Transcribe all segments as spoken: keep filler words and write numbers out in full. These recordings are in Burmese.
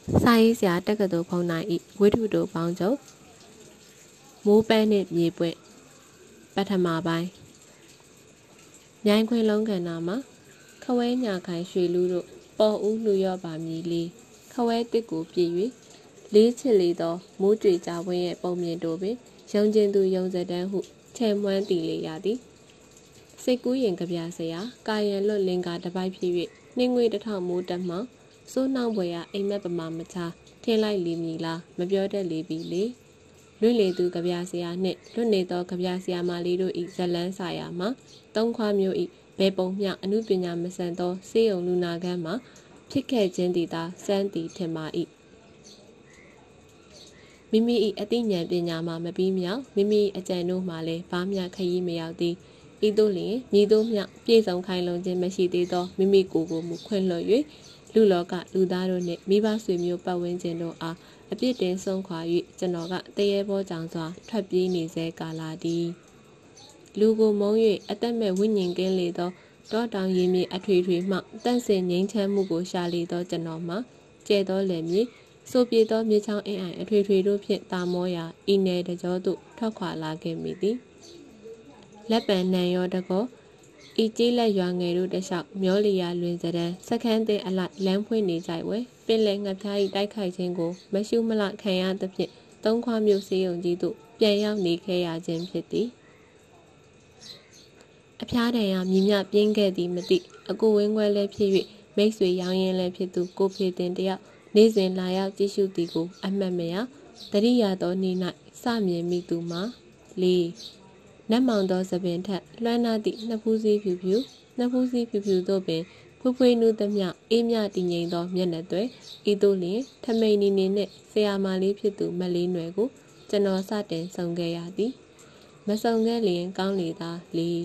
စာရေးဆရာတက္ကသိုလ်ဖုံနိုင်ဤဝိထုတို့ပေါင်းချုပ်မိုးပဲနှင့်မြေပွင့်ပထမပိုင်းမြိုင်ခွင်လုံးကဏ္ဍမှာခဝဲညာခိုင်ရွှေလူတို့ပေါ်ဦးလူရော့ပါမည်လေးခဝဲတစ်ကိုပြည့်၍လေးချစ်လေသောမိုးကြွေကြဝင်းရဲ့ပုံမြင်တို့ပင်ယုံကျင်သူယုံစတန်းဟုချဲ့မွမ်းတည်လေရသည်စိတ်ကူးရင်ကြပြဆရာကာယံလွတ်လင်္ကာတပိုက်ဖြစ်၍နှင်းငွေတစ်ထောင်မိုးတက်မှစိုးနှောင်းပွဲရအိမ်မက်ပမာမချထင်းလိုက်လီမီလားမပြောတတ်လေပြီလေလွတ်လေသူကြပြဆရာနှင့်လွတ်နေသောကြပြဆရာမလေးတို့ဤဇလန်းစာယာမှာသုံးခွားမျိုးဤဘယ်ပုံမျှအမှုပညာမဆန်သောစေယုံလူနာကန်းမှာဖြစ်ခဲ့ခြင်းတည်သာစမ်းတည်ထင်ပါ၏မိမိ၏အသိဉာဏ်ပညာမှာမပြီးမြောက်မိမိအကြံတို့မှလည်းဘာမျှခရီးမရောက်သည်ဤသို့လျှင်မြည်သို့မျှပြည့်စုံခိုင်လုံခြင်းမရှိသေးသောမိမိကိုယ်ကိုမူခွင့်လွှတ်၍လူလောကလူသားတို့နှင့်မိဘဆွေမျိုးပတ်ဝန်းကျင်တို့အားအပြစ်တင်ဆုံးခွာ၍ကျွန်တော်ကတရေဘောကြောင်စွာထွက်ပြေးနေစေကာလာသည်လူကိုမုံ၍အသက်မဲ့ဝိညာဉ်ကင်းလေသောတောတောင်ရင်းမြေအထွေထွေမှတန့်စင်ငြိမ်းချမ်းမှုကိုရှာလေသောကျွန်တော်မှာကျဲသောလယ်မြေဆိုပြေသောမြေချောင်းအင်းအိုင်အထွေထွေတို့ဖြင့်တာမောရာဤနယ်တကြောသို့ထွက်ခွာလာခဲ့မိသည်လက်ပံနံရောတကောဤကျေးလက်ရွာငယ်တို့တလျှောက်မျောလီယာလွင်စတဲ့စခန်းတဲ့အလိုက်လမ်းဖွင့်နေကြဝဲပင်လယ်ငှက်ဖျား၏တိုက်ခိုက်ခြင်းကိုမရှုမလခံရသဖြင့်သုံးခွားမျိုးစေယုံကြီးသို့ပြန်ရောက်နေခဲ့ရခြင်းဖြစ်သည်အဖျားတန်ရာမြည်မြပြင်းခဲ့သည်မသိအကိုဝင်းခွဲလည်းဖြစ်၍မိတ်ဆွေရောင်းရင်လည်းဖြစ်သူကိုဖေတင်တယောက်နေ့စဉ်လာရောက်ကြည့်ရှုသည်ကိုအမှတ်မရတတိယသောနေ့၌စမြင်မိသူမှာလေးနတ်မောင်သောသပင်ထက်လွှမ်းနာသည့်နှစ်ဖူးစည်းဖြူဖြူနှစ်ဖူးစည်းဖြူဖြူတို့ပင်ဖွေးဖွေးနူးသမျှအေးမြတည်ငြိမ်သောမျက်နှာသွဲဤသို့လျှင်ထမိန်နီနေနှင့်ဆရာမလေးဖြစ်သူမလေးနွယ်ကိုကျွန်တော်စတင်ဆုံခဲ့ရသည်မဆုံခဲ့လျင်ကောင်းလေသာလေး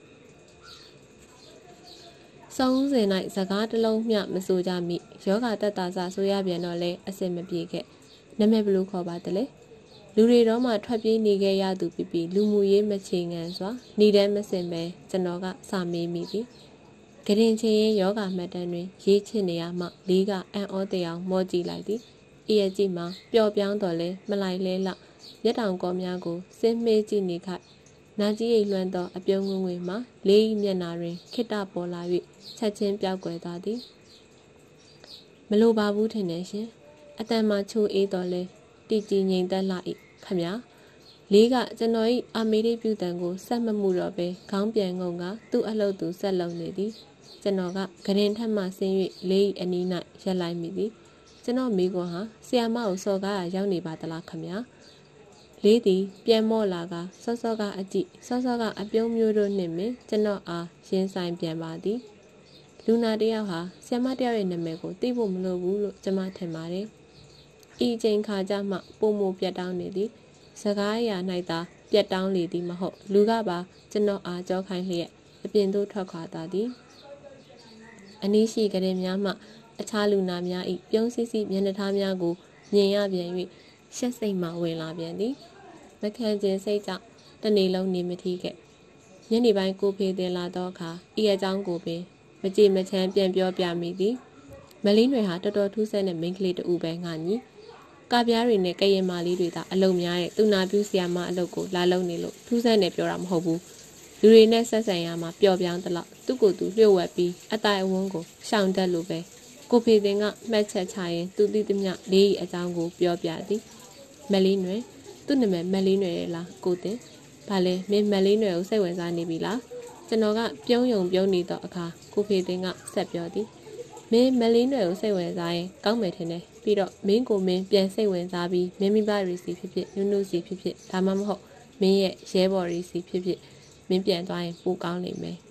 ဆုံးစဉ်၌စကားတစ်လုံးမျှမဆိုကြမိယောဂတက်တာစာဆိုရပြန်တော့လဲအစင်မပြေခဲ့နာမည်ဘလို့ခေါ်ပါတလဲလူတွေတော့မှထွက်ပြေးနေခဲ့ရသူပြပြလူမှုရေးမချေငံစွာနေတမ်းမစင်ပဲကျွန်တော်ကစာမေးမိသည်ဂရင်ချင်းရင်ယောဂမှတ်တမ်းတွင်ရေးချစ်နေရမှလေးကအံ့ဩတရားမောကြည့်လိုက်သည်အရဲ့ကြည့်မှာပျော်ပြောင်းတော်လဲမလိုက်လဲလမျက်တောင်ကောများကိုစစ်မေးကြည့်နေခိုက်နာကြီးရိပ်လွှမ်းသောအပြုံးငွေငွေမှာလေးမျက်နာတွင်ခိတ္တပေါ်လာ၍ချက်ချင်းပြောက်ကွယ်သွားသည်မလိုပါဘူးထင်တယ်ရှင်အတန်မှချိုးအေးတော်လဲတီကြည်ငြိမ်သက်လာ၏ခမညာလေးကကျွန်တော်၏အာမေရိပြုတန်ကိုဆက်မမှုတော့ပဲခေါင်းပြန်ငုံကသူ့အလုပ်သူဆက်လုံနေသည်ကျွန်တော်ကဂရင်ထက်မှဆင်း၍လေးအနီး၌ရက်လိုက်မိသည်ကျွန်တော်မိကွန်ဟာဆီယာမကိုစော်ကားရရောက်နေပါသလားခမညာလေးသည်ပြန်မော့လာကစောစောကအကြည့်စောစောကအပြုံးမျိုးတို့နှင့်ပင်ကျွန်တော်အားရင်ဆိုင်ပြန်ပါသည်လူနာတယောက်ဟာဆီယာမတယောက်ရဲ့နာမည်ကိုသိဖို့မလိုဘူးလို့ကျွန်မထင်ပါတယ်ဤချိန်ခါကြမှပုံမပြတ်တောင်းနေသည်စကားအရာ၌သာပြတ်တောင်းလေသည်မဟုတ်လူကပါကျွန်တော်အားကြောခိုင်းလျက်အပြင်သို့ထွက်ခွာသွားသည်အနည်းရှိကလေးများမှအခြားလူနာများ၏ပြုံးစစ်စစ်မျက်နှာသားများကိုမြင်ရပြန်၍ရှက်စိတ်မှဝင်လာပြန်သည်မခံခြင်းစိတ်ကြောင့်တနေ့လုံးနေမထီးခဲ့ညနေပိုင်းကိုဖေးတင်လာသောအခါဤအကြောင်းကိုပင်မကြည်မချမ်းပြန်ပြောပြမိသည်မလင်းတွေဟာတော်တော်ထူးဆန်းတဲ့မိန်းကလေးတူပဲငါညီကပြားတွေနဲ့ကရင်မာလေးတွေသာအလုံများတဲ့သူနာပြုဆရာမအလုပ်ကိုလာလုပ်နေလို့ထူးဆန်းတယ်ပြောတာမဟုတ်ဘူးလူတွေနဲ့ဆက်ဆံရမှာပျော်ပြောင်းသလောက်သူ့ကိုယ်သူလျှို့ဝှက်ပြီးအတိုင်အဝန်းကိုရှောင်တတ်လို့ပဲကိုဖေတင်ကမှတ်ချက်ချရင်သူသိသမျှလေးအကြောင်းကိုပြောပြသည်မလေးနွယ်သူ့နာမည်မလေးနွယ်ရဲ့လားကိုတင်ဘာလဲမင်းမလေးနွယ်ကိုစိတ်ဝင်စားနေပြီလားကျွန်တော်ကပြုံးယုံပြုံးနေတော့အခါကိုဖေတင်ကဆက်ပြောသည်မင်းမလေးနွယ်ကိုစိတ်ဝင်စားရင်ကောင်းမယ်ထင်တယ်ပြီးတော့မင်းကိုမင်းပြန်စိတ်ဝင်စားပြီးမင်းမိဘရီစီဖြစ်ဖြစ်နုနုစီဖြစ်ဖြစ်ဒါမှမဟုတ်မင်းရဲ့ရဲဘော်ရီစီဖြစ်ဖြစ်မင်းပြန်သွားရင်ပိုကောင်းနိုင်မယ်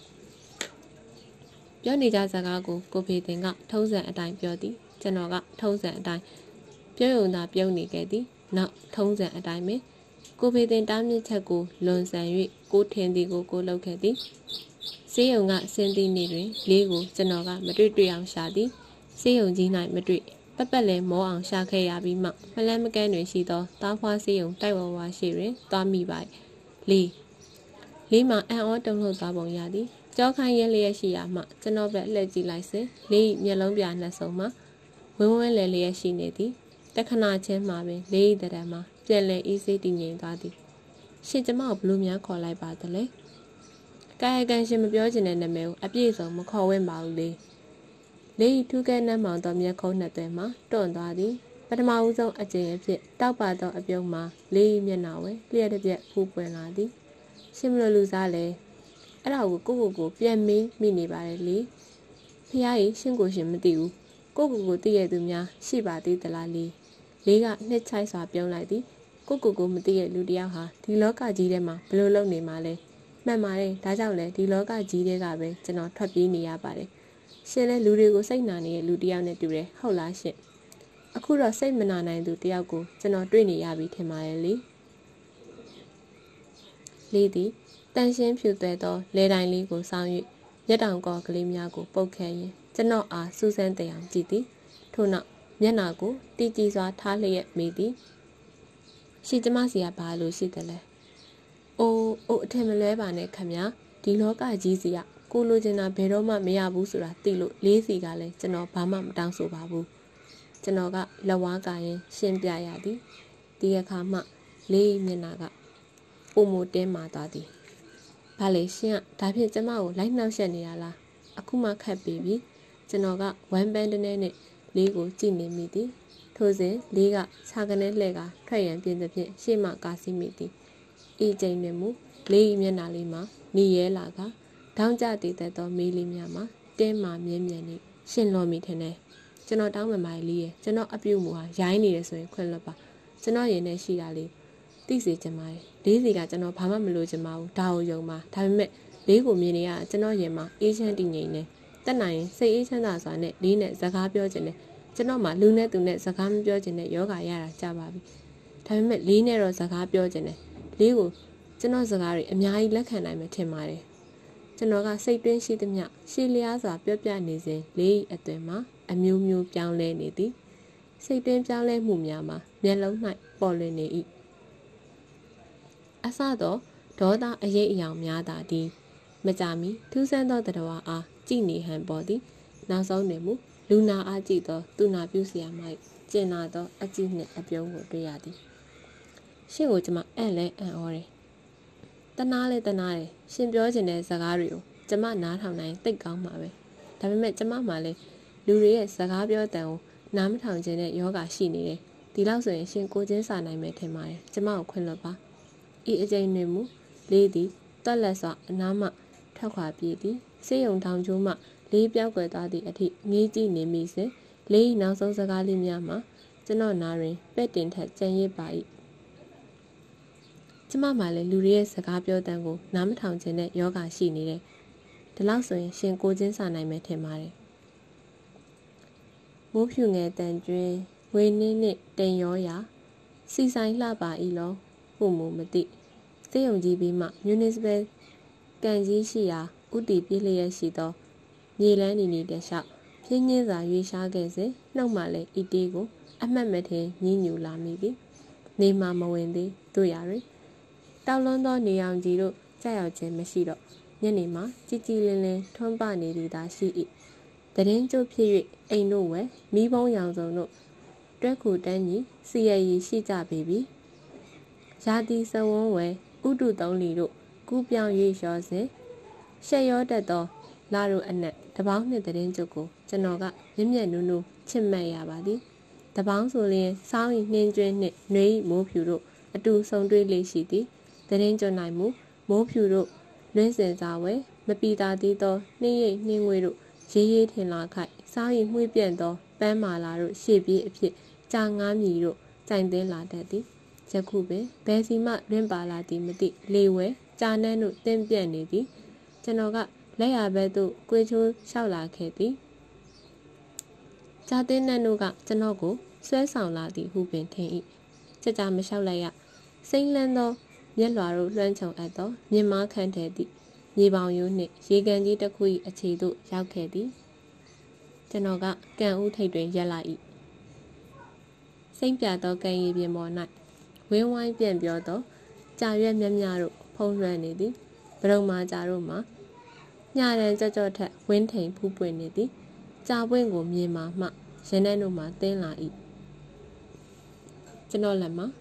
ပြောနေကြစကားကိုကိုဖေတင်ကထုံးစံအတိုင်းပြောသည်ကျွန်တော်ကထုံးစံအတိုင်းပြုံးယုံသာပြုံးနေခဲ့သည်နောက်ထုံးစံအတိုင်းပဲကိုဖေတင်တားမြစ်ချက်ကိုလွန်ဆန်၍ကိုထင်သည်ကိုကိုလုပ်ခဲ့သည်စေယုံကစင်းသည့်နေ့တွင်လေးကိုကျွန်တော်ကမတွေ့တွေ့အောင်ရှာသည်စေယုံကြီး၌မတွေ့ပက်ပက်လဲမောအောင်ရှာခဲ့ရပြီးမှမလန်းမကန်းတွင်ရှိသောတားဖွားစေယုံတိုက်ဝဝါရှိတွင်သွားမိပါလေးလေးမှာအံ့ဩတုန်လှုပ်သွားပုံရသည်ကြောခိုင်းရဲလျက်ရှိရာမှကျွန်တော်ပဲလှည့်ကြည့်လိုက်စဉ်လေးမျက်လုံးပြနှက်ဆုံးမှာဝင်းဝင်းလဲလျက်ရှိနေသည်တခဏချင်းမှာပင်လေးဤတရံမှာပြန်လဲအေးဆေးတည်ငြိမ်သွားသည်ရှင်ကျမကိုဘလို့များခေါ်လိုက်ပါသလဲကာယကံရှင်မပြောချင်တဲ့နာမည်ကိုအပြည့်စုံမခေါ်ဝင့်ပါဘူးလေလေးထူးကဲနှမ်းမောင်သောမျက်ခုံးနှစ်သွဲမှာတွန့်သွားသည်ပထမဦးဆုံးအကျင့်အဖြစ်တောက်ပါသောအပြုံးမှာလေးမျက်နှာဝဲလျှက်တစ်ပြက်ဖူးပွင့်လာသည်ရှင်မလို့လူစားလဲအဲ့ဒါကိုကိုကိုကိုပြန်မေးမိနေပါတယ်လေဖះကြီးရှင်ကိုရှင်မသိဘူးကိုကိုကိုသိရသူများရှိပါသေးသလားလေလေးကနှစ်ချိုက်စွာပြုံးလိုက်သည်ကိုကိုကိုမသိရလူတယောက်ဟာဒီလောကကြီးထဲမှာဘယ်လိုလုပ်နေမှာလဲမှန်ပါတယ်ဒါကြောင့်လဲဒီလောကကြီးထဲကပဲကျွန်တော်ထွက်ပြေးနေရပါတယ်ရှင်လဲလူတွေကိုစိတ်နာနေတဲ့လူတယောက်နဲ့တူတယ်ဟုတ်လားရှင်အခုတော့စိတ်မနာနိုင်သူတယောက်ကိုကျွန်တော်တွေ့နေရပြီထင်ပါတယ်လေလေးသည်တန်ရှင်းဖြူသွဲသောလဲတိုင်းလေးကိုစောင်း၍မျက်တောင်ကောကလေးများကိုပုတ်ခဲရင်ကျွန်တော်အားစူးစမ်းတဲ့အောင်ကြည့်သည်ထို့နောက်မျက်နှာကိုတီကြည်စွာထားလျက်မိသည်ရှင်ကျမစီကဘာလို့ရှိတယ်လဲအိုးအိုးအထင်မလွဲပါနဲ့ခမညာဒီလောကကြီးစီကကိုလိုချင်တာဘယ်တော့မှမရဘူးဆိုတာသိလို့လေးစီကလည်းကျွန်တော်ဘာမှမတောင်းဆိုပါဘူးကျွန်တော်ကလက်ဝါးကရင်ရှင်းပြရသည်ဒီအခါမှလေးမျက်နှာကပုံမတင်းမာသွားသည်ဘာလဲရှင်ကဒါဖြင့်ကျမကိုလိုက်နှောက်ရှက်နေရလားအခုမှခတ်ပြီးပြီကျွန်တော်ကဝမ်းပန်းတနေနဲ့လေးကိုကြည့်နေမိသည်ထို့စဉ်လေးကခြာကနေလှဲ့ကထွက်ရန်ပြင်သဖြင့်ရှေ့မှကာစီမိသည်ဤကျိန်နဲ့မူလေးမျက်နှာလေးမှာနေရဲလာကထောင်းကြတည်တဲ့သောမီးလေးများမှာတင်းမာမြဲမြံနေရှင်လောမိထင်တယ်ကျွန်တော်တောင်းပန်ပါလေးရဲ့ကျွန်တော်အပြုတ်မူဟာရိုင်းနေတယ်ဆိုရင်ခွင့်လွတ်ပါကျွန်တော်ရင်ထဲရှိတာလေးသိစေချင်ပါတယ်လေးစီကကျွန်တော်ဘာမှမလိုချင်ပါဘူးဒါကိုယုံပါဒါပေမဲ့လေးကိုမြင်နေရကျွန်တော်ရင်မှာအေးချမ်းတည်ငြိမ်နေတက်နိုင်ရင်စိတ်အေးချမ်းသာစွာနဲ့လေးနဲ့စကားပြောချင်တယ်ကျွန်တော်မှလူနဲ့သူနဲ့စကားမပြောချင်တဲ့ယောဂရတာကြပါပြီဒါပေမဲ့လေးနဲ့တော့စကားပြောချင်တယ်လေးကိုကျွန်တော်စကားတွေအများကြီးလက်ခံနိုင်မယ်ထင်ပါတယ်ကျွန်တော်ကစိတ်တွင်းရှိသမျှရှည်လျားစွာပြောပြနေစဉ်လေးအသွင်မှာအမျိုးမျိုးပြောင်းလဲနေသည်စိတ်တွင်းပြောင်းလဲမှုများမှာမျက်လုံး၌ပေါ်လွင်နေ၏အစတော့ဒေါသအရေးအယောင်များသာသည်မကြမီထူးဆန်းသောတရဝအားကြည်နေဟန်ပေါ်သည်နောက်ဆုံးတွင်မူလူနာအားကြည့်သောသူနာပြုစရာမှကျင်နာသောအကြည့်နှင့်အပြုံးကိုတွေ့ရသည်ရှင့်ကိုကျွန်မအံ့လဲအံ့ဩတယ်တနာလဲတနာတယ်ရှင်ပြောချင်တဲ့စကားတွေကိုကျွန်မနားထောင်နိုင်သိကောင်းမှာပဲဒါပေမဲ့ကျွန်မမှလည်းလူတွေရဲ့စကားပြောတန်ကိုနားမထောင်ခြင်းနဲ့ယောဂရှိနေတယ်ဒီလောက်ဆိုရင်ရှင်ကိုချင်းစာနိုင်မယ်ထင်ပါတယ်ကျွန်မကိုခွင့်လွှတ်ပါဤအကျဉ်းတွင်မူလေးသည်တက်လက်စွာအနားမှထွက်ခွာပြေးသည်စေယုံထောင်ကျိုးမှလေးပြောက်ွယ်သွားသည့်အထိငေးကြည့်နေမိစဉ်လေးနောက်ဆုံးစကားလေးများမှာကျွန်တော်နားတွင်ပဲ့တင်ထက်ကြံရစ်ပါ၏ကျမမှလည်းလူတွေရဲ့စကားပြောတန်ကိုနားမထောင်ခြင်းနဲ့ယောဂရှိနေတယ်ဒီလောက်ဆိုရင်ရှင်ကိုချင်းစာနိုင်မယ်ထင်ပါတယ်မိုးဖြူငယ်တန်ကျွင်းဝေနှင်းနှင့်တိမ်ရောရာစီဆိုင်လှပါ၏လောဟုမူမသိစေယုံကြီးပြီးမှမြူနစ်စပယ်ကန်ကြီးရှိရာဥတီပြည့်လျက်ရှိသောမြေလန်းနီနီတလျှောက်ပြင်းညင်းစွာရွေရှားခဲ့စဉ်နှုတ်မှလည်းဤတေးကိုအမှတ်မထင်ညှဉ်းညူလာမိသည်နေမှမဝင်သေးတို့ရတွင်တောက်လွန်းသောနေအောင်ကြီးတို့ကြောက်ရောက်ခြင်းမရှိတော့ညနေမှာကြည်ကြည်လင်းလင်းထွန်းပနေသည်သာရှိ၏တရင်ကျုပ်ဖြစ်၍အိမ်တို့ဝယ်မိဘုံရောင်စုံတို့တွဲခုတန်းကြီးစီရည်ရှိကြပေပြီရာသီစဝန်းဝယ်ဥတုသုံးလီတို့ကူးပြောင်း၍လျှော်စဉ်ရှက်ရောတတ်သောလာတို့အနက်တပေါင်းနှင့်တရင်ကျုပ်ကိုကျွန်တော်ကမြင့်မြတ်နုနုချစ်မှတ်ရပါသည်တပေါင်းဆိုလျင်စောင်း၏နှင်းကျွင်းနှင့်နှွေးမိုးဖြူတို့အတူဆုံတွေ့လေးရှိသည်တရင်ကျွန်း၌မူမိုးဖြူတို့လွင်းစင်စားဝဲမပီတာသေးသောနှင်းရိပ်နှင်းငွေတို့ရေးရေးထင်လာခိုက်စောင်း၏မှွေးပြန့်သောပန်းမာလာတို့ရှေ့ပြေးအဖြစ်ကြာငားမြည်တို့ကြိုင်သိမ်းလာတတ်သည်ယခုပင်ဘယ်စီမှလွင့်ပါလာသည်မသိလေဝဲကြာနှန်းတို့တင်းပြန့်နေသည်ကျွန်တော်ကလက်ရဘက်သို့ကိုယ်ချိုးလျှောက်လာခဲ့သည်ကြာတင်းနှန်းတို့ကကျွန်တော်ကိုဆွဲဆောင်လာသည်ဟုပင်ထင်၏ကြကြမလျှောက်လိုက်ရစိမ့်လန်းသောမျက်လွှာတို့လွှမ်းခြုံအပ်သောမြင်မားခန့်ထဲသည့်မြေပေါင်ရိုးနှင့်ရေကန်ကြီးတစ်ခု၏အခြေသို့ရောက်ခဲ့သည်ကျွန်တော်ကကန်ဦးထိပ်တွင်ရက်လိုက်၏စိမ့်ပြသောကန်ရည်ပြင်ပေါ်၌ဝင်းဝိုင်းပြန့်ပြောသောကြာရွက်မြတ်များတို့ဖုံးလွှမ်းနေသည်ဗရုံမာကြာတို့မှာညရန်ကြော့ကြော့ထက်ဝင်းထိန်ဖူးပွင့်နေသည်ကြာပွင့်ကိုမြင်မှမှရင်ထဲတို့မှတင်းလာ၏ကျွန်တော်လက်မှာ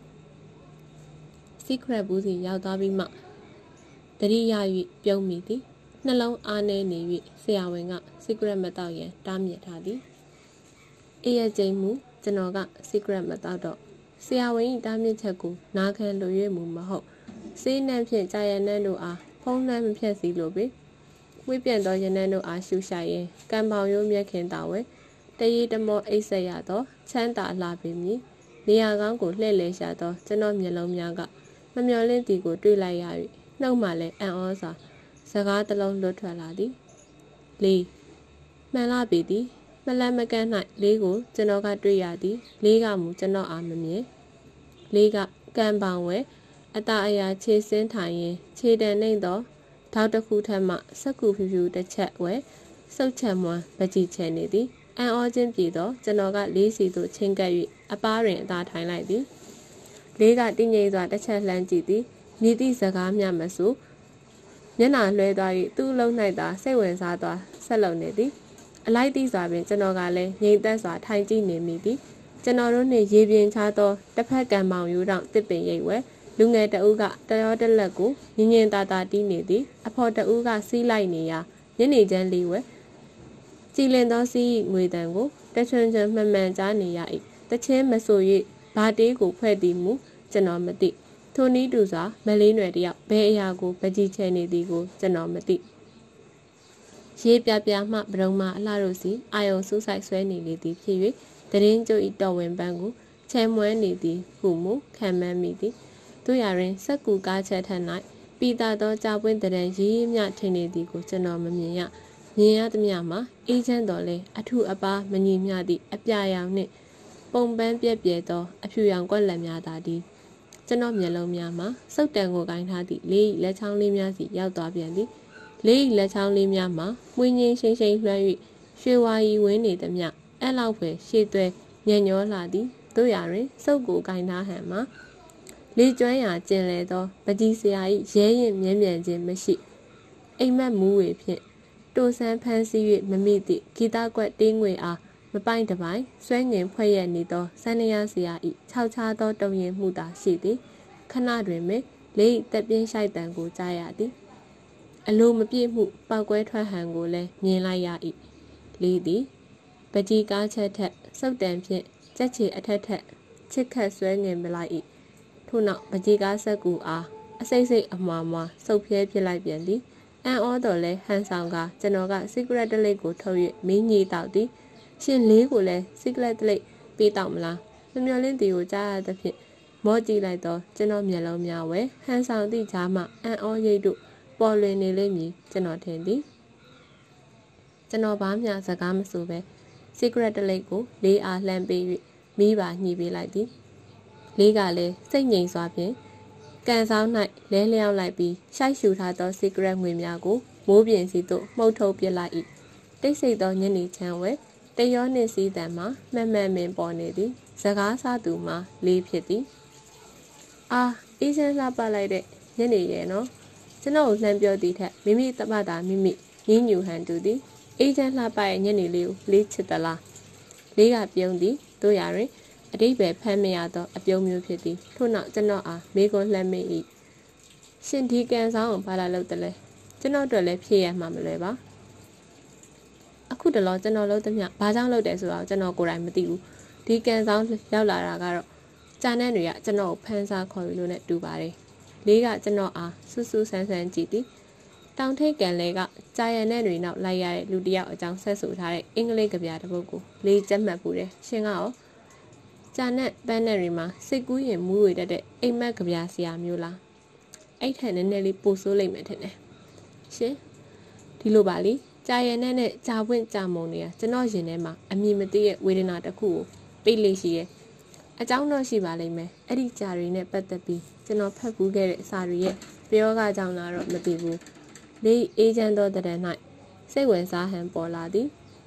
secret ဘူးစီရောက်သွားပြီးမှတတိယ၍ပြုံးမိသည်နှလုံးအားနည်းနေ၍ဆရာဝန်က secret မတောက်ရန်တားမြစ်ထားသည်အေးရကျိန်မူကျွန်တော်က secret မတောက်တော့ဆရာဝန်၏တားမြစ်ချက်ကိုနာခံလို၍မူမဟုတ်စေးနှံဖြင့်ကြာရနန်းတို့အားဖုံးနှံမဖြတ်စီလိုပေဝိပြန်သောရနန်းတို့အားရှူရှိုက်ရင်ကံပေါင်ရိုးမြက်ခင်တာဝဲတရေတမောအိတ်ဆက်ရသောချမ်းသာလှပေမည်နေရာကောင်းကိုလှည့်လည်ရှာသောကျွန်တော်မျက်လုံးများကမမျော်လင့်သည်ကိုတွေ့လိုက်ရ၍နှုတ်မှလည်းအံ့ဩစွာစကားတစ်လုံးလွတ်ထွက်လာသည်လေးမှန်လားပေသည်မလန့်မကန့်၌လေးကိုကျွန်တော်ကတွေ့ရသည်လေးကမူကျွန်တော်အားမမြင်လေးကကံပေါင်ဝဲအတာအရာခြေစင်းထိုင်ရင်ခြေတံနှိမ့်သောထောက်တစ်ခုထက်မှစက်ကူဖြူဖြူတစ်ချက်ဝဲစုတ်ချက်မွမ်းပကြည်ချဲနေသည်အံ့ဩခြင်းပြေသောကျွန်တော်ကလေးစီသို့ချင်းကပ်၍အပားတွင်အသာထိုင်လိုက်သည်လေးကတင်းငိမ့်စွာတစ်ချက်လှမ်းကြည့်သည်မြည်သည့်စကားမျှမဆိုမျက်နှာလွှဲသွား၍သူ့လုံး၌သာစိတ်ဝင်စားသွားဆက်လုံနေသည်အလိုက်သည့်စွာပင်ကျွန်တော်ကလည်းငြိမ်သက်စွာထိုင်ကြည့်နေမိသည်ကျွန်တော်တို့နှင့်ရေပြင်ချသောတစ်ဖက်ကံမောင်ရိုးတောင်တစ်ပင်ရိပ်ဝဲလူငယ်တဦးကတရောတလက်ကိုညင်ညင်သာသာတီးနေသည်အဖော်တဦးကစီးလိုက်နေရာညနေချမ်းလေးဝဲကြည်လင်သောစီးငွေတံကိုတချွန်းချွန်းမှန်မှန်ကြားနေရ၏တချင်းမဆို၍ဘာတေးကိုဖွဲ့သည်မူကျွန်တော်မသိထိုနည်းတူစွာမလေးနွယ်တယောက်ဘယ်အရာကိုပကြီးချဲနေသည်ကိုကျွန်တော်မသိရေးပြပြမှပရုံမှအလှတို့စီအာယုံစူးဆိုင်ဆွဲနေလေသည်ဖြစ်၍တရင်ကျိုးဤတော်ဝင်ပန်းကိုချဲမွမ်းနေသည်ဟုမူခံမှန်းမိသည်တို့ရရင်စက်ကူကားချက်ထက်၌ပိတာသောကြောပွင့်တရံရေးမြထင်နေသည်ကိုကျွန်တော်မမြင်ရမြင်ရသမျှမှာအေးချမ်းတော်လဲအထုအပါမညီမျှသည့်အပြာရောင်နှင့်ပုံပန်းပြက်ပြဲသောအဖြူရောင်ကွက်လက်များသာသည်ကျွန်တော်မျက်လုံးများမှာစုတ်တံကိုကိုင်းထားသည့်လေးလက်ချောင်းလေးများစီရောက်သွားပြန်သည်လေးလက်ချောင်းလေးများမှာမှွင်းငင်းရှိန်ရှိန်လွှမ်း၍ရွှေဝါရီဝင်းနေသမျှအဲ့လောက်ပဲရှေ့သွဲညံ့ညောလာသည်တို့ရရင်စုတ်ကိုကိုင်းထားဟန်မှာလေကျွမ်းရာကျင်လေသောပကြီးစရာ၏ရဲရင်မြဲမြံခြင်းမရှိအိမ်မက်မူးဝေဖြင့်တိုဆန်းဖန်းစည်း၍မမိသည့်ဂီတကွက်တင်းငွေအားမပိုင်တပိုင်းဆွဲငင်ဖွဲ့ရနေသောစန္ဒယာစရာ၏ခြောက်ခြားသောတုံရင်မှုသာရှိသည်ခဏတွင်ပင်လေးတက်ပြင်းရှိုက်တံကိုကြားရသည်အလိုမပြည့်မှုပောက်ကွဲထွက်ဟန်ကိုလည်းမြင်လိုက်ရ၏လေးသည်ပကြီးကားချက်ထက်စုတ်တံဖြင့်ကြက်ချေအထက်ထက်ချစ်ခတ်ဆွဲငင်ပလိုက်၏ထို့နောက်ပကြီးကားဆက်ကူအားအစိမ့်စိမ့်အမွာမွာစုပ်ဖြဲဖြစ်လိုက်ပြန်သည်အံ့ဩတော်လဲဟန်ဆောင်ကကျွန်တော်က secret တလိပ်ကိုထုတ်၍မင်းကြီးတောက်သည်ရှင်လေးကိုလည်း secret တလိပ်ပေးတောက်မလားမမျော်လင့်သည်ကိုကြားရသဖြင့်မော့ကြည့်လိုက်တော့ကျွန်တော်မျက်လုံးများဝဲဟန်ဆောင်သည့်ကြားမှအံ့ဩရိပ်တို့ပေါ်လွင်နေလိမ့်မည်ကျွန်တော်ထင်သည်ကျွန်တော်ဘာမှစကားမဆိုပဲ secret တလိပ်ကိုလေးအားလှမ်းပေး၍မိပါညှိပေးလိုက်သည်လေးကလည်းစိတ်ငြိမ်စွာဖြင့်ကန်ဆောင်၌လဲလျောင်းလိုက်ပြီးရှိုက်ရှူထားသော secret ငွေများကိုမိုးပြင်စီသို့မှုတ်ထုတ်ပစ်လိုက်၏တိတ်ဆိတ်သောညနေချမ်းဝဲတရောနှင့်စည်းတံမှာမှန်မှန်ပင်ပေါ်နေသည်စကားစားသူမှာလေးဖြစ်သည်အာအေးချမ်းစားပလိုက်တဲ့ညနေရဲ့နော်ကျွန်တော်လှမ်းပြောသည့်ထက်မိမိတပတ်တာမိမိညင်းညူဟန်တူသည်အေးချမ်းလှပရဲ့ညနေလေးကိုလေးချစ်သလားလေးကပြုံးသည်တို့ရရင်အတိတ်ပဲဖမ်းမရသောအပြုံးမျိုးဖြစ်သည်ထို့နောက်ကျွန်တော်အားမေကွန်လှမ်းမိ၏ရှင်ဒီကန်ဆောင်ကိုဘာလာလုပ်တယ်လဲကျွန်တော်တို့လည်းဖြေရမှာမလွယ်ပါအခုတလောကျွန်တော်လုပ်သမျှဘာကြောင့်လုပ်တယ်ဆိုတော့ကျွန်တော်ကိုယ်တိုင်မသိဘူးဒီကန်ဆောင်ရောက်လာတာကတော့ကြာနဲ့တွေကကျွန်တော်ကိုဖမ်းစားခေါ်ယူလို့နဲ့တူပါတယ်လေးကကျွန်တော်အားဆူဆူဆန်းဆန်းကြည့်သည်တောင်ထိပ်ကန်လဲကကြာရနဲ့တွေနောက်လိုက်ရတဲ့လူတစ်ယောက်အကြောင်းဆက်ဆိုထားတဲ့အင်္ဂလိပ်ကဗျာတစ်ပုဒ်ကိုလေးကြက်မှတ်ပူတယ်ရှင်ကရောကြာနဲ့ပန်းနဲ့တွေမှာစိတ်ကူးရင်မူးဝေတတ်တဲ့အိမ်မက်ကဗျာဆရာမျိုးလားအဲ့ထက်နည်းနည်းလေးပိုဆိုးလိမ့်မယ်ထင်တယ်ရှင်ဒီလိုပါလေကြာရနဲ့နဲ့ကြာပွင့်ကြာမုံတွေကကျွန်တော်ရင်ထဲမှာအမြင်မသိတဲ့ဝေဒနာတစ်ခုကိုပိတ်လိမ့်ရှိရဲ့အကြောင်းတော့ရှိပါလိမ့်မယ်အဲ့ဒီကြာတွေနဲ့ပတ်သက်ပြီးကျွန်တော်ဖတ်ဖူးခဲ့တဲ့အစာတွေရဲ့ပြောကကြောင့်လားတော့မသိဘူးလေးအေးချမ်းသောတရံ၌စိတ်ဝင်စားဟန်ပေါ်လာသည်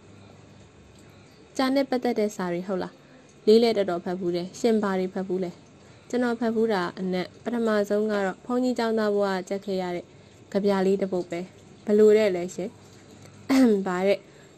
ကြာနဲ့ပတ်သက်တဲ့စာတွေဟုတ်လားလေးလဲတော်တော်ဖတ်ဖူးတယ်ရှင်ဘာတွေဖတ်ဖူးလဲကျွန်တော်ဖတ်ဖူးတာအနက်ပထမဆုံးကတော့ဘုန်းကြီးကျောင်းသားဘဝကြက်ခဲ့ရတဲ့ကြပြလေးတစ်ပုဒ်ပဲဘလို့တဲ့လဲရှင်ဗါတဲ့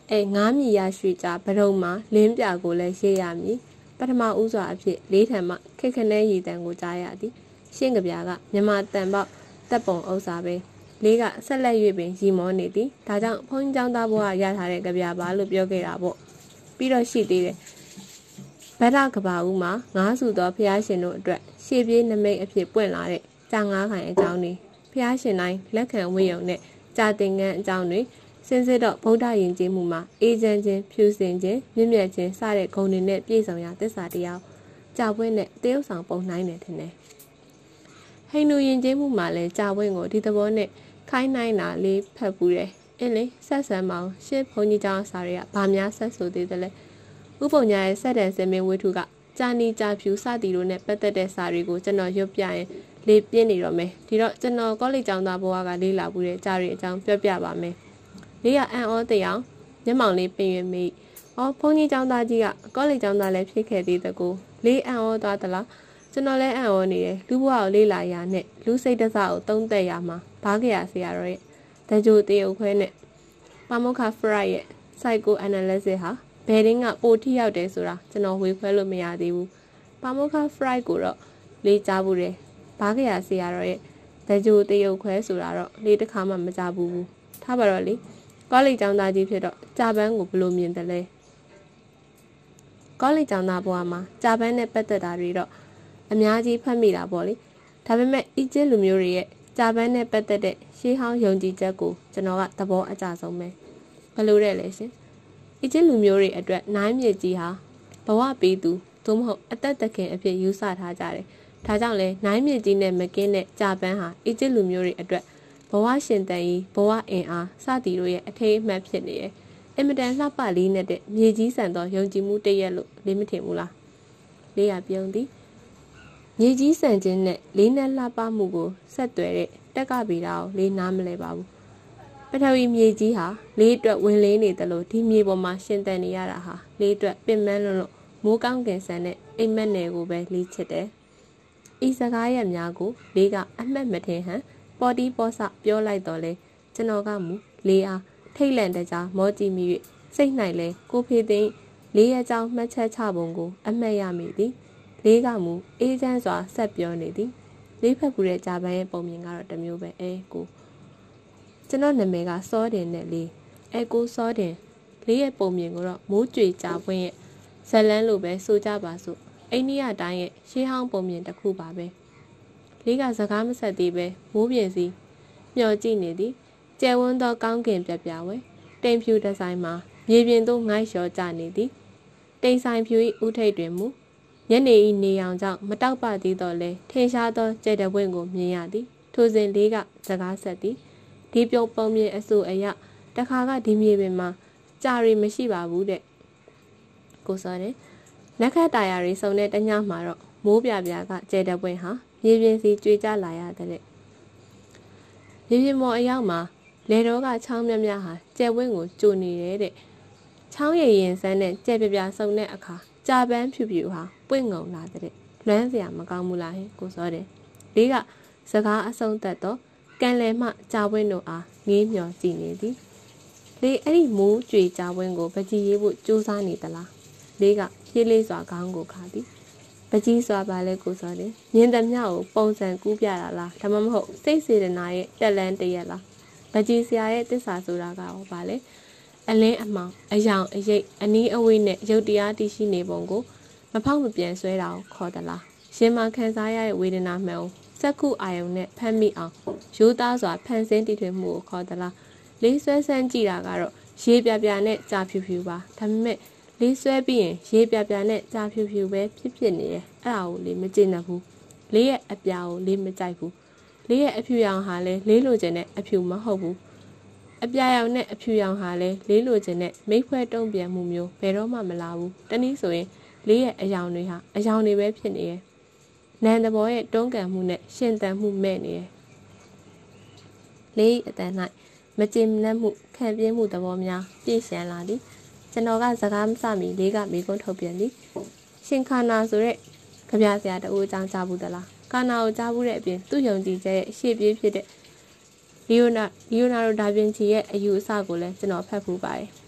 အဲငါးမြီရရွှေကြပရုံမှာလင်းပြကိုလည်းရေးရမည်ပထမဦးစွာအဖြစ်လေးထံမှခက်ခနဲရည်တန်ကိုကြားရသည်ရှင်းကပြာကမြန်မာတန်ပေါက်တပ်ပုံဥစ္စာပဲလေးကဆက်လက်၍ပင်ရီမောနေသည်ဒါကြောင့်ဘုန်းကြီးကျောင်းသားဘဝရထားတဲ့ကပြာပါလို့ပြောခဲ့တာပေါ့ပြီးတော့ရှိသေးတယ်ဗဒ္ဒကဘာဦးမှာငါးစုသောဖျားရှင်တို့အတွက်ရှေ့ပြေးနမိတ်အဖြစ်ပွင့်လာတဲ့ကြာငါးခိုင်အကြောင်းတွေဖျားရှင်တိုင်းလက်ခံဝေယုံနဲ့ကြာတင်ငန်းအကြောင်းတွေစင်စစ်တော့ဗုဒ္ဓယဉ်ကျေးမှုမှာအေဂျင့်ချင်းဖြူစင်ချင်းမြင့်မြတ်ချင်းစတဲ့ဂုဏ်တွေနဲ့ပြည့်စုံရာသစ္စာတရားကြာပွင့်နဲ့တရုပ်ဆောင်ပုံနိုင်တယ်ထင်တယ်ဟိန္ဒူယဉ်ကျေးမှုမှာလည်းကြာပွင့်ကိုဒီသဘောနဲ့ခိုင်းနိုင်တာလေးဖတ်ပူတယ်အင်းလေဆက်ဆံမောင်ရှစ်ဘုန်းကြီးကျောင်းစာတွေကဗာများဆက်ဆိုသေးတယ်လေဥပုံညာရဲ့ဆက်တန်စင်မင်းဝိထုကကြာနီကြာဖြူစသည်တို့နဲ့ပတ်သက်တဲ့စာတွေကိုကျွန်တော်ရွတ်ပြရင်လေးပြင်းနေတော့မယ်ဒီတော့ကျွန်တော်ကောလိပ်ကျောင်းသားဘဝကလေးလာပူတဲ့ကြားတွေအကြောင်းပြောပြပါမယ်လေးကအံ့ဩတရားမျက်မှောင်လေးပင်ရမိအော်ဘုန်းကြီးကျောင်းသားကြီးကကောလိပ်ကျောင်းသားလည်းဖြစ်ခဲ့သေးတကူလေးအံ့ဩသွားသလားကျွန်တော်လည်းအံ့ဩနေတယ်လူဘဝကိုလေးလာရနဲ့လူစိတ်တစကိုသုံးသက်ရမှာဘာကြရဆရာတော်ရဲ့တကြိုတေုပ်ခွဲနဲ့ပါမောက္ခဖရိုက်ရဲ့ psycho analysis ဟာဘယ်တင်းကပိုထိရောက်တယ်ဆိုတာကျွန်တော်ဝေခွဲလို့မရသေးဘူးပါမောက္ခဖရိုက်ကိုတော့လေးကြားဘူးတယ်ဘာကြရဆရာတော်ရဲ့တကြိုတေုပ်ခွဲဆိုတာတော့လေးတစ်ခါမှမကြားဘူးဘူးထားပါတော့လေကောလိပ်ကျောင်းသားကြီးဖြစ်တော့ကြာပန်းကိုဘယ်လိုမြင်တယ်လဲကောလိပ်ကျောင်းသားဘဝမှာကြာပန်းနဲ့ပတ်သက်တာတွေတော့အများကြီးဖတ်မိတာပေါ့လေဒါပေမဲ့အီဂျစ်လူမျိုးတွေရဲ့ကြာပန်းနဲ့ပတ်သက်တဲ့ရှေးဟောင်းယုံကြည်ချက်ကိုကျွန်တော်ကသဘောအကျဆုံးပဲဘယ်လိုလဲလဲရှင်အီဂျစ်လူမျိုးတွေအတွက်နိုင်မြေကြီးဟာဘဝပေးသူသို့မဟုတ်အသက်တခင်အဖြစ်ယူဆထားကြတယ်ဒါကြောင့်လဲနိုင်မြေကြီးနဲ့မကင်းတဲ့ကြာပန်းဟာအီဂျစ်လူမျိုးတွေအတွက်ဘဝရှင်တန်ကြီးဘဝအင်အားစသည်တို့ရဲ့အထိတ်အမှတ်ဖြစ်နေတယ်အင်မတန်လှပလေးနဲ့တဲ့မြေကြီးဆန်သောယုံကြည်မှုတည့်ရက်လို့လေးမထင်ဘူးလားလေးရပြုံးသည်မြေကြီးဆန်ခြင်းနဲ့လေးနဲ့လှပမှုကိုဆက်သွယ်တဲ့တက်ကဗေဒကိုလေးနားမလဲပါဘူးပထဝီမြေကြီးဟာလေးအတွက်ဝင်လေးနေတယ်လို့ဒီမြေပေါ်မှာရှင်သန်နေရတာဟာလေးအတွက်ပင်ပန်းလွန်းလို့မိုးကောင်းကင်ဆန်တဲ့အိမ်မက်နယ်ကိုပဲလေးချစ်တယ်ဤစကားရများကိုလေးကအမှတ်မထင်ဟန်ပေါ်တီပေါ်ဆပြောလိုက်တော့လေကျွန်တော်ကမူလေးအားထိတ်လန့်တကြားမောကြည့်မိ၍စိတ်၌လဲကိုဖေသိန်းလေးရဲ့ကြောင့်မှတ်ချက်ချပုံကိုအမှတ်ရမိသည်လေးကမူအေးချမ်းစွာဆက်ပြောနေသည်လေးဖက်ပူတဲ့ဂျာပန်ရဲ့ပုံမြင်ကတော့တမျိုးပဲအဲကိုကျွန်တော်နာမည်ကစောတင်နဲ့လေးအဲကိုစောတင်လေးရဲ့ပုံမြင်ကိုတော့မိုးကြွေကြာပွင့်ရဲ့ဇလန်းလိုပဲဆိုကြပါစို့အိန္ဒိယတိုင်းရဲ့ရှေးဟောင်းပုံမြင်တစ်ခုပါပဲလေးကစကားမဆက်သေးပဲမိုးပြင်စီမျောကြည့်နေသည်ကျဲဝန်းသောကောင်းကင်ပြပြဝဲတိမ်ဖြူဒီဇိုင်းမှာမြေပြင်သို့ငိုက်လျော်ကျနေသည်တိမ်ဆိုင်ဖြူ၏ဥထိတ်တွင်မူညနေ၏နေရောင်ကြောင့်မတောက်ပသေးတော့လဲထင်ရှားသောကျဲတပွင့်ကိုမြင်ရသည်ထိုစဉ်လေးကစကားဆက်သည်ဒီပြုံပုံမြင်အဆိုအရတခါကဒီမြေပြင်မှာကြာရီမရှိပါဘူးတဲ့ကိုစောတယ်လက်ခတ်တာယာရီစုံတဲ့တညမှာတော့မိုးပြပြကကျဲတပွင့်ဟာမြေပြင်စီကြွေကြလာရတဲ့မြေပြင်ပေါ်အရောက်မှာလေတော်ကချောင်းမြမြဟာကျဲဝင်းကိုကြိုနေတယ်တဲ့ချောင်းရည်ရင်ဆန်းနဲ့ကျဲပြပြစုံတဲ့အခါကြာပန်းဖြူဖြူဟာပွင့်ငုံလာတဲ့လွမ်းစရာမကောင်းဘူးလားဟင်ကိုစောတယ်လေးကစကားအဆုံးသက်တော့ကန်လယ်မှကြာဝင်းတို့အားငေးမျောကြည့်နေသည်လေးအဲ့ဒီမိုးကြွေကြာဝင်းကိုပကြီးရေးဖို့ကြိုးစားနေသလားလေးကဖြည်းလေးစွာခေါင်းကိုခါသည်ပကြီးစွာပါလဲကိုစောတယ်မြင်သမျှကိုပုံစံကူးပြတာလားဒါမှမဟုတ်စိတ်စေတနာရဲ့တက်လန်းတရက်လားပကြီးဆရာရဲ့တစ္ဆာဆိုတာကရောပါလဲအလင်းအမောင်အယောင်အရိပ်အနီးအဝေးနဲ့ရုပ်တရားတည်ရှိနေပုံကိုမဖောက်မပြန်ဆွဲတာကိုခေါ်သလားရှင်မခံစားရတဲ့ဝေဒနာမှန်ကိုစက္ခုအာယုံနဲ့ဖမ်းမိအောင်ရိုးသားစွာဖန်ဆင်းတည်ထွင်မှုကိုခေါ်သလားလေးဆွဲဆန်းကြည့်တာကတော့ရေပြပြနဲ့ကြာဖြူဖြူပါဒါပေမဲ့လေးဆွဲပြီးရင်ရေပြပြနဲ့ကြာဖြူဖြူပဲဖြစ်ဖြစ်နေတယ်အဲ့ဒါကိုလေးမကျေနပ်ဘူးလေးရဲ့အပြာကိုလေးမကြိုက်ဘူးလေးရဲ့အဖြူရောင်ဟာလည်းလေးလိုချင်တဲ့အဖြူမဟုတ်ဘူးအပြာရောင်နဲ့အဖြူရောင်ဟာလည်းလေးလိုချင်တဲ့မိခွဲတုံးပြန်မှုမျိုးဘယ်တော့မှမလာဘူးတနည်းဆိုရင်လေးရဲ့အယောင်တွေဟာအယောင်တွေပဲဖြစ်နေရဲ့နန်တဘောရဲ့တွန်းကန်မှုနဲ့ရှင်သန်မှုမဲ့နေရဲ့လေးအတန်၌မကျေနပ်မှုခံပြင်းမှုသဘောများပြည့်ရှံလာသည်ကျွန်တော်ကစကားမစမီလေးကမိကုန်းထုတ်ပြန်သည်ရှင်ခါနာဆိုတဲ့ကြပြဆရာတအိုးအကြောင်းကြားဘူးသလားကာနာကိုကြားဘူးတဲ့အပြင်သူ့ယုံကြည်ချက်ရဲ့အရှိပြေးဖြစ်တဲ့လီယိုနာလီယိုနာဒိုဒါဗင်ချီရဲ့အယူအဆကိုလည်းကျွန်တော်ဖတ်ဖူးပါတယ်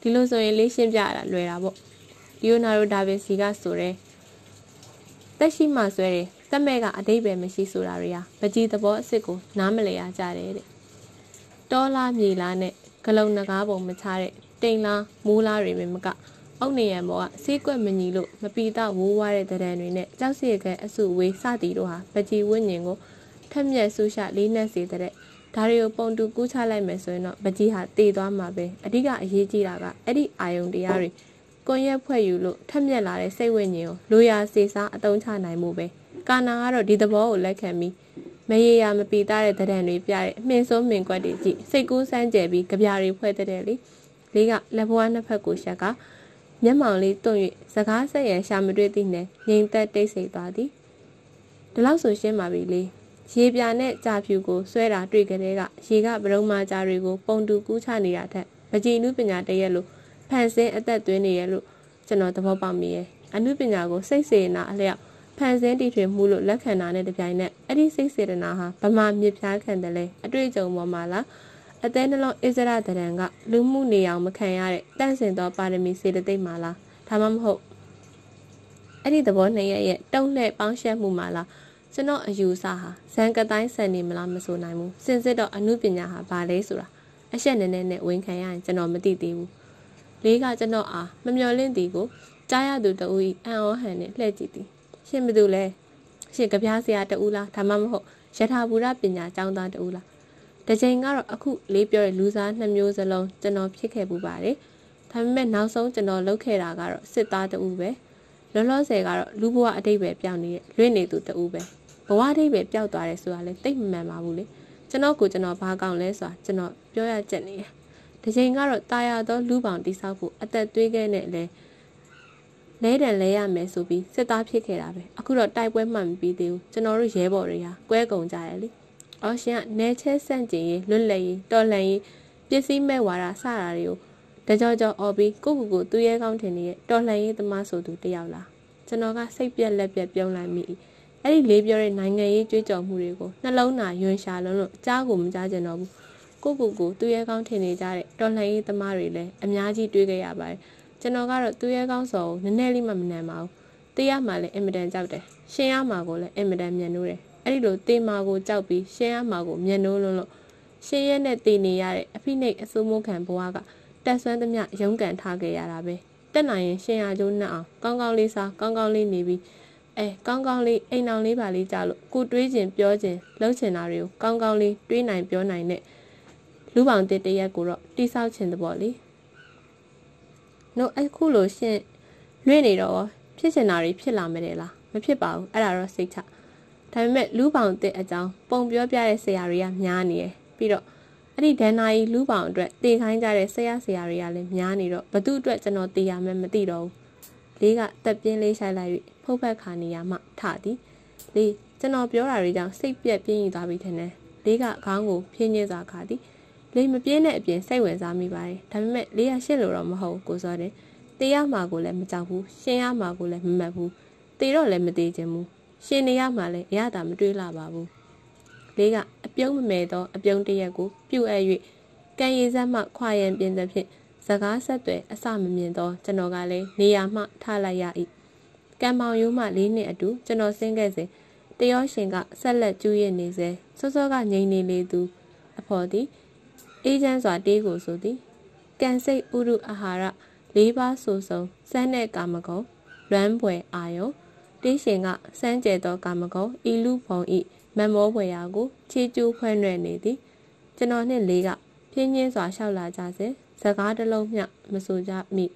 ဒီလိုဆိုရင်လေးရှင်းပြရတာလွယ်တာပေါ့လီယိုနာဒိုဒါဗင်စီကဆိုတဲ့တက်ရှိမှဆွဲတယ်တက်မဲ့ကအတိတ်ပဲမရှိဆိုတာတွေဟာပကြီးသဘောအစ်စ်ကိုနားမလည်ရကြတယ်တဲ့တောလားမြေလားနဲ့ဂလုံနဂါးပုံမချတဲ့တိမ်လားမိုးလားတွေပဲမကအုတ်နေရံပေါ်ကဆေးကွက်မညီလို့မပီတော့ဝိုးဝါးတဲ့တရံတွေနဲ့ကြောက်စီခဲအစုဝေးစသည်တို့ဟာပကြီးဝိညာဉ်ကိုထက်မြက်ဆူရှာလေးနက်စေတဲ့ဒါတွေကိုပုံတူကူးချလိုက်မယ်ဆိုရင်တော့ပကြီးဟာတည်သွားမှာပဲအဓိကအရေးကြီးတာကအဲ့ဒီအာယုံတရားတွေကွန်ရက်ဖွဲ့ယူလို့ထက်မြက်လာတဲ့စိတ်ဝိညာဉ်ကိုလိုရာစေစားအသုံးချနိုင်မှုပဲကာနာကတော့ဒီသဘောကိုလက်ခံပြီးမရေရာမပီတာတဲ့တရံတွေပြတဲ့အမြင့်ဆုံးမြင်ကွက်တွေကြည့်စိတ်ကူးစမ်းကြယ်ပြီးကြပြားတွေဖွဲ့တဲ့လေလေးကလက်ဘွားနှစ်ဖက်ကိုရှက်ကမျက်မှောင်လေးတွန့်၍စကားဆက်ရန်ရှာမတွေ့သည့်နဲ့ငြိမ်သက်တိတ်ဆိတ်သွားသည်ဒီလောက်ဆိုရှင်းပါပြီလေရေပြာနဲ့ကြာဖြူကိုဆွဲတာတွေ့ကြတဲ့ကရေကဗရုံမာကြာတွေကိုပုံတူကူးချနေတာထက်ပကြီးနုပညာတရက်လို့ဖန်ဆင်းအသက်သွင်းနေရလို့ကျွန်တော်သဘောပေါက်မိရဲ့အနုပညာကိုစိတ်စေနာအလျောက်ဖန်ဆင်းတည်ထွင်မှုလို့လက်ခံတာနဲ့တပြိုင်နက်အဲ့ဒီစိတ်စေတနာဟာဗမာမြစ်ဖြားခံတယ်လေအတွေ့အကြုံပေါ်မှာလားအသေးနှလုံးဣဇရတရံကလူမှုနေအောင်မခံရတဲ့တန့်စင်သောပါရမီစေတသိက်မှာလားဒါမှမဟုတ်အဲ့ဒီသဘောနှစ်ရဲ့ရဲ့တုံ့လှဲ့ပေါင်းရှက်မှုမှာလားကျွန်တော်အယူဆဟာဇန်ကတိုင်းဆန်နေမလားမဆိုနိုင်ဘူးစင်စစ်တော့အနုပညာဟာဘာလဲဆိုတာအရှက်နဲနဲနဲ့ဝန်ခံရရင်ကျွန်တော်မသိသေးဘူးလေးကကျွန်တော်အားမမျော်လင့်သည်ကိုကြားရသူတဦးဤအံ့ဩဟန်နဲ့လှည့်ကြည့်သည်ရှင်ဘသူလဲရှင်ကြပြားစရာတူလားဒါမှမဟုတ်ယထာဘူရပညာကျောင်းသားတူလားတစ်ချိန်ကတော့အခုလေးပြောတဲ့လူစားနှစ်မျိုးစလုံးကျွန်တော်ဖြစ်ခဲ့ပူပါတယ်ဒါပေမဲ့နောက်ဆုံးကျွန်တော်လုပ်ခဲ့တာကတော့စစ်သားတူပဲလောလောဆယ်ကတော့လူဘဝအတိတ်ပဲပြောင်းနေတဲ့လွင့်နေသူတူပဲဘဝအတိတ်ပဲပျောက်သွားတယ်ဆိုတာလဲတိတ်မမှန်ပါဘူးလေကျွန်တော်ကိုကျွန်တော်ဘာကောင်းလဲဆိုတာကျွန်တော်ပြောရချက်နေတယ်တစ်ချိန်ကတော့တာယာသောလူပေါင်တိဆောက်ဖို့အသက်သွေးခဲ့နဲ့လဲလဲတန်လဲရမယ်ဆိုပြီးစစ်သားဖြစ်ခဲ့တာပဲအခုတော့တိုက်ပွဲမှတ်မပြီးသေးဘူးကျွန်တော်တို့ရဲဘော်တွေဟာကွဲကုန်ကြတယ်လေအော်ရှင်ကနေချဲဆန့်ကျင်ရေးလွတ်လပ်ရေးတော်လှန်ရေးပစ္စည်းမဲ့ဝါဒစတာတွေကိုတကြောကြောအော်ပြီးကိုကူကိုသူ့ရဲကောင်းထင်နေတဲ့တော်လှန်ရေးသမားဆိုသူတယောက်လားကျွန်တော်ကစိတ်ပြက်လက်ပြက်ပြုံးလိုက်မိအဲ့ဒီလေးပြောတဲ့နိုင်ငံရေးကြွေးကြော်မှုတွေကိုနှလုံးသားယွန်ရှာလုံးလို့ကြားကိုမကြားကြတော့ဘူးကိုကူကိုသူ့ရဲကောင်းထင်နေကြတဲ့တော်လှန်ရေးသမားတွေလည်းအများကြီးတွေးခဲ့ရပါတယ်ကျွန်တော်ကတော့သူ့ရဲကောင်းစော်ကိုနည်းနည်းလေးမှမနှံပါဘူးတေးရမှာလည်းအင်မတန်ကြောက်တယ်ရှင်းရမှာကိုလည်းအင်မတန်မြန်နိုးတယ်အဲ့ဒီလိုတေးမာကိုကြောက်ပြီးရှင်းရမှာကိုမြန်နိုးလုံးလို့ရှင်းရဲနဲ့တည်နေရတဲ့အဖိနှိတ်အစိုးမိုးခံဘဝကတက်ဆွမ်းသမျှရုန်းကန်ထားခဲ့ရတာပဲတက်နိုင်ရင်ရှင်းရကျိုးနှက်အောင်ကောင်းကောင်းလေးစားကောင်းကောင်းလေးနေပြီးအဲကောင်းကောင်းလေးအိမ်အောင်လေးပါလေးကြလို့ကိုတွေးခြင်းပြောခြင်းလှုပ်ချင်တာတွေကိုကောင်းကောင်းလေးတွေးနိုင်ပြောနိုင်တဲ့လူပေါင်းတစ်တရက်ကိုတော့တိဆောက်ခြင်းတပေါ့လေနို့အခုလိုရှင်းလွင့်နေတော့ဖြစ်ချင်တာတွေဖြစ်လာမယ်တဲ့လားမဖြစ်ပါဘူးအဲ့ဒါတော့စိတ်ချဒါပေမဲ့လူပေါင်းတစ်အကြောင်းပုံပြောပြတဲ့ဆရာတွေကများနေတယ်ပြီးတော့အဲ့ဒီဒဏ္ဍာရီလူပေါင်းအတွက်တည်ခိုင်းကြတဲ့ဆရာဆရာတွေကလည်းများနေတော့ဘသူအတွက်ကျွန်တော်တည်ရမယ်မသိတော့ဘူးလေးကတက်ပြင်းလေးဆိုင်လိုက်ပြီးဖုတ်ဖက်ခါနေရမှထသည်လေးကျွန်တော်ပြောတာတွေကြောင့်စိတ်ပြက်ပြင်းယူသွားပြီထင်တယ်လေးကခေါင်းကိုဖြင်းညင်းစွာခါသည်လေးမပြင်းတဲ့အပြင်စိတ်ဝင်စားမိပါတယ်ဒါပေမဲ့လေးကရှင်းလို့တော့မဟုတ်ကိုစောတယ်တေးရမှာကိုလည်းမကြောက်ဘူးရှင်းရမှာကိုလည်းမမှတ်ဘူးတေးတော့လည်းမတေးခြင်းဘူးရှင်းနေရမှာလည်းအရသာမတွေးလာပါဘူးလေးကအပြုံးမမဲသောအပြုံးတရက်ကိုပြုတ်အပ်၍ကံရည်စက်မှခွာရန်ပြင်းသဖြင့်စကားဆက်တွေအစမမြင်သောကျွန်တော်ကလည်းနေရာမှထလိုက်ရ၏ကံပေါင်ရိုးမှလေးနှစ်အတူကျွန်တော်ဆင်းခဲ့စဉ်တရောရှင်ကဆက်လက်ကျူးရနေစေစောစောကငိမ့်နေလေသူအဖော်သည်အေးချမ်းစွာတေးကိုဆိုသည်ကံစိတ်ဥရုအာဟာရလေးပါးဆိုဆုံးစမ်းတဲ့ကာမဂုဏ်လွမ်းပွယ်အာယုံတေးရှင်ကစမ်းကျဲသောကာမဂုဏ်ဤလူဖုံဤမမောပွယ်ရာကိုချေကျူးဖွဲ့နှဲ့နေသည်ကျွန်တော်နှင့်လေးကပြင်းပြင်းစွာလျှောက်လာကြစဉ်စကားတစ်လုံးမျှမဆိုကြမိ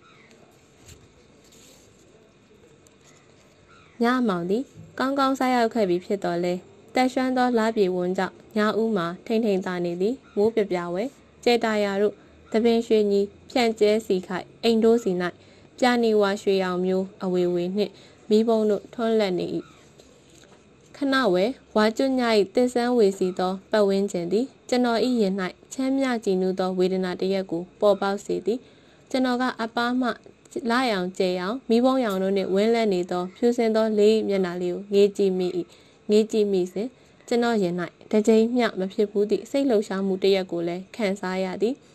ညမောင်သည်ကောင်းကောင်းစားရောက်ခဲ့ပြီးဖြစ်တော်လဲတက်ရွှမ်းသောလားပြေဝန်းကြောင့်ညဦးမှာထိန်ထိန်သားနေသည်မိုးပြပြဝဲကျဲတာယာတို့တပင်ရွှေကြီးဖြန့်ကျဲစီခိုက်အိမ်တို့စီ၌ပြာနေဝါရွှေရောင်မျိုးအဝေဝေနှင့်မိဘုံတို့ထွန်းလက်နေ၏ခဏဝဲဝါကျွည၏တစ်ဆန်းဝေစီသောပတ်ဝန်းကျင်သည်ကျွန်တော်၏ရင်၌ချမ်းမြကြည်နူးသောဝေဒနာတစ်ရက်ကိုပေါ်ပေါက်စေသည်ကျွန်တော်ကအပားမှလာရောင်ကျဲရောင်မိဘုံရောင်တို့နှင့်ဝင်းလက်နေသောဖြူစင်သောလေးမျက်နှာလေးကိုငေးကြည့်မိ၏ငေးကြည့်မိစဉ်ကျွန်တော်ရင်၌တစ်ကြိမ်မျှမဖြစ်ဘူးသည့်စိတ်လှုပ်ရှားမှုတစ်ရက်ကိုလည်းခံစားရသည်ကျ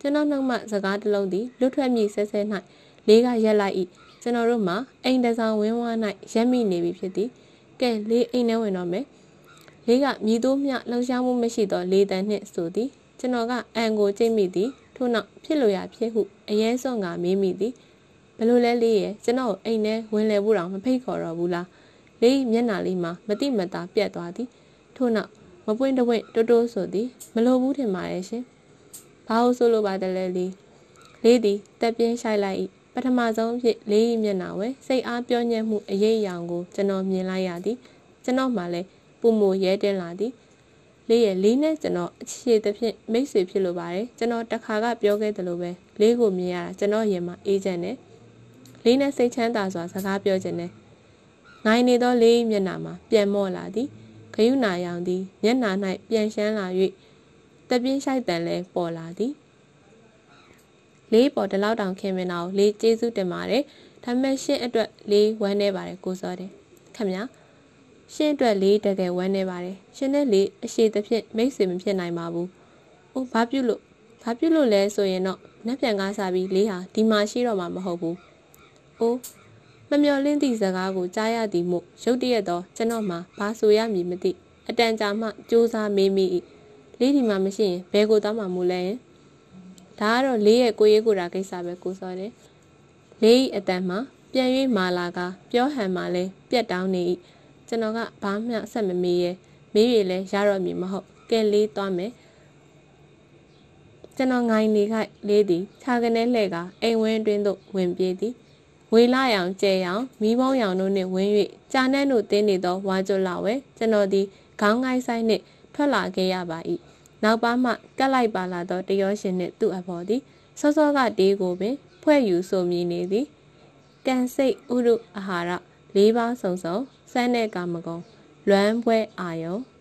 ကျွန်တော်နှုတ်မှစကားတစ်လုံးသည်လွတ်ထွက်မိဆဲဆဲ၌လေးကရက်လိုက်၏ကျွန်တော်တို့မှာအိမ်တဆောင်ဝင်းဝါး၌ရက်မိနေပြီဖြစ်သည်ကဲလေးအိမ်ထဲဝင်တော့မယ်လေးကမြည်တို့မျှလှုံ့ဆော်မှုမရှိသောလေးတန်းနှင့်ဆိုသည်ကျွန်တော်ကအန်ကိုကြိတ်မိသည်ထို့နောက်ဖြစ်လို့ရဖြစ်ဟုအရေးစွန်ကမေးမိသည်ဘလို့လဲလေးရဲ့ကျွန်တော်အိမ်ထဲဝင်လဲဖို့တော့မဖိတ်ခေါ်တော့ဘူးလားလေးမျက်နှာလေးမှာမတိမတာပြက်သွားသည်ထို့နောက်မပွင့်တပွင့်တိုးတိုးဆိုသည်မလိုဘူးထင်ပါရဲ့ရှင်ဘာလို့ဆိုလိုပါတယ်လဲလေးလေးသည်တက်ပြင်းရှိုက်လိုက်၏ပထမဆုံးအဖြစ်လေး၏မျက်နှာဝဲစိတ်အားပြောညံ့မှုအရေးအယောင်ကိုကျွန်တော်မြင်လိုက်ရသည်ကျွန်တော်မှလည်းပုံမရဲတင်းလာသည်လေးရဲ့လေးနဲ့ကျွန်တော်အခြေသဖြင့်မိတ်ဆွေဖြစ်လိုပါတယ်ကျွန်တော်တခါကပြောခဲ့သလိုပဲလေးကိုမြင်ရတာကျွန်တော်ရင်မှာအေးချမ်းတယ်လေးနဲ့စိတ်ချမ်းသာစွာစကားပြောခြင်းနဲ့ငိုင်းနေသောလေးမျက်နှာမှာပြန်မော့လာသည်ဂယုဏရောင်သည်မျက်နှာ၌ပြန်ရှမ်းလာ၍တပြင်းရှိုက်တန်လဲပေါ်လာသည်လေးပေါ်တလောက်တောင်ခင်မင်အောင်လေးကျေးဇူးတင်ပါတယ်ဒါပေမဲ့ရှင့်အတွက်လေးဝမ်းနေပါတယ်ကိုစောတယ်ခင်ဗျာရှင့်အတွက်လေးတကယ်ဝမ်းနေပါတယ်ရှင်နဲ့လေးအရှိသဖြင့်မိတ်ဆွေမဖြစ်နိုင်ပါဘူး။အိုးဘာပြုလို့ဘာပြုလို့လဲဆိုရင်တော့နှက်ပြန်ကားစားပြီးလေးဟာဒီမှာရှိတော့မှာမဟုတ်ဘူး။အိုးမမျော်လင့်သည့်စကားကိုကြားရသည်မို့ရုတ်တရက်တော့ကျွန်တော်မှဘာဆိုရမည်မသိအတန်ကြာမှစူးစားမေးမိ၏လေးဒီမှာမရှိရင်ဘယ်ကိုသွားမှမလဲဒါကတော့လေးရဲ့ကိုရေးကိုတာကိစ္စပဲကိုစောတယ်လေးအတန်မှာပြန်၍မာလာကပြောဟန်မှလဲပြက်တောင်းနေ၏ကျွန်တော်ကဘာမှဆက်မမေးရဲမေးရလဲရတော့မည်မဟုတ်ကဲလေးသွားမယ်ကျွန်တော်ငိုင်းနေခိုက်လေးသည်ခြာကနေလှဲ့ကအိမ်ဝင်းတွင်သို့ဝင်ပြေးသည်ဝေလာရောင်ကျဲရောင်မီးပေါင်းရောင်တို့နှင့်ဝင်း၍ကြာနှဲ့တို့တင်းနေသောဝါကြွလာဝဲကျွန်တော်သည်ခေါင်းငိုင်းဆိုင်နှင့်ထွက်လာခဲ့ရပါ၏နောက်ပါမှကတ်လိုက်ပါလာသောတရောရှင်နှင့်သူ့အဖော်သည်စောစောကတေးကိုပင်ဖွဲ့ယူဆိုမြည်နေသည်ကန်စိတ်ဥရုအာဟာရလေးပါးစုံစုံစမ်းတဲ့ကာမဂုဏ်လွမ်းပွဲအာယုံ